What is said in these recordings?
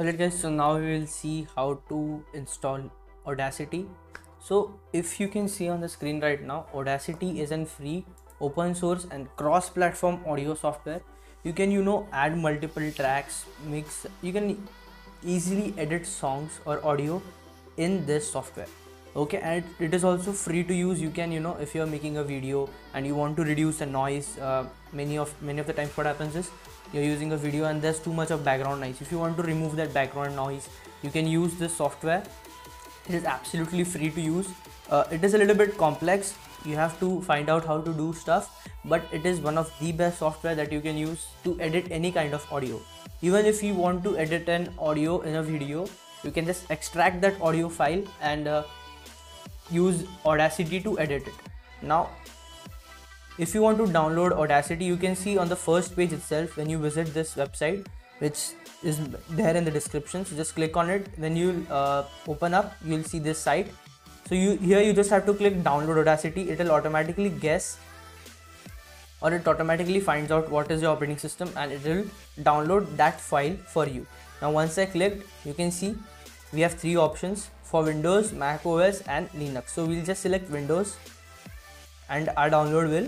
Alright guys, so now we will see how to install Audacity. So if you can see on the screen right now, Audacity is a free, open source and cross-platform audio software. You can add multiple tracks, mix, you can easily edit songs or audio in this software. Okay, and it is also free to use. You can if you are making a video and you want to reduce the noise, many of the times what happens is you're using a video and there's too much of background noise. If you want to remove that background noise, you can use this software. It is absolutely free to use. It is a little bit complex, you have to find out how to do stuff, but it is one of the best software that you can use to edit any kind of audio. Even if you want to edit an audio in a video, you can just extract that audio file and use Audacity to edit it. Now if you want to download Audacity, you can see on the first page itself when you visit this website, which is there in the description. So just click on it. When you open up, you'll see this site. So here you just have to click download Audacity. It will automatically guess, or it automatically finds out what is your operating system and it will download that file for you. Now once I clicked, you can see we have three options for Windows, Mac OS and Linux. So we'll just select Windows and our download will,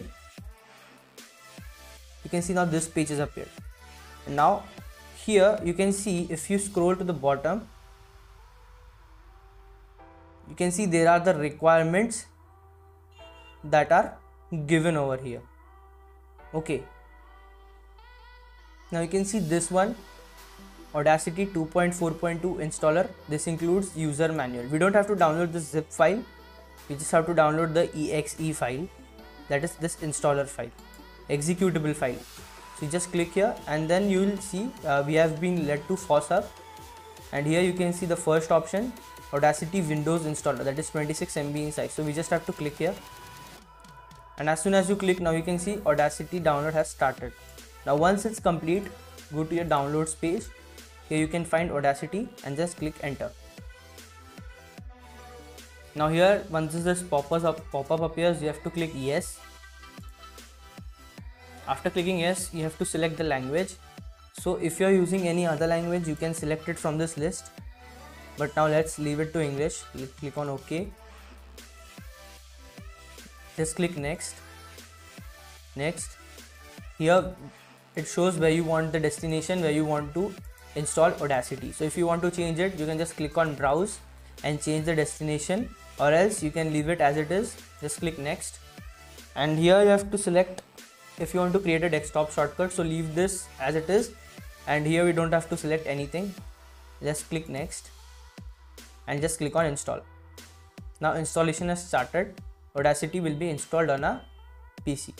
you can see now this page has appeared. And now here you can see, if you scroll to the bottom, you can see there are the requirements that are given over here. Okay, now you can see this one, Audacity 2.4.2 installer. This includes user manual. We don't have to download the zip file, we just have to download the exe file, that is this installer file, executable file. So you just click here and then you will see we have been led to FOSS-Hub, and here you can see the first option, Audacity Windows installer, that is 26 MB in size. So we just have to click here, and as soon as you click, now you can see Audacity download has started. Now once it's complete, go to your downloads page. Here you can find Audacity and just click enter. Now here, once this pop-up appears, you have to click yes. After clicking yes, you have to select the language. So if you are using any other language, you can select it from this list, but now let's leave it to English. Click on OK. Just click next. Here it shows where you want the destination, where you want to install Audacity. So if you want to change it, you can just click on browse and change the destination, or else you can leave it as it is. Just click next, and here you have to select if you want to create a desktop shortcut. So leave this as it is, and here we don't have to select anything. Just click next and just click on install. Now installation has started. Audacity will be installed on a PC.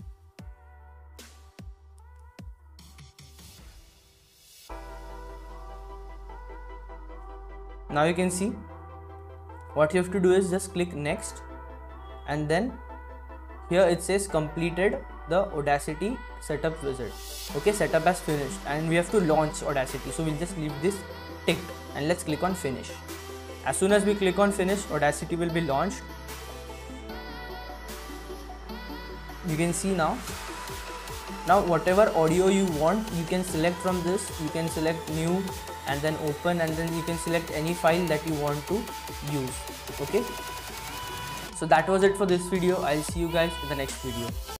Now you can see what you have to do is just click next, and then here it says completed the Audacity setup wizard. Okay, setup has finished and we have to launch Audacity. So we'll just leave this ticked and let's click on finish. As soon as we click on finish, Audacity will be launched. You can see now whatever audio you want, you can select from this. You can select new and then open, and then you can select any file that you want to use. Okay, so that was it for this video. I'll see you guys in the next video.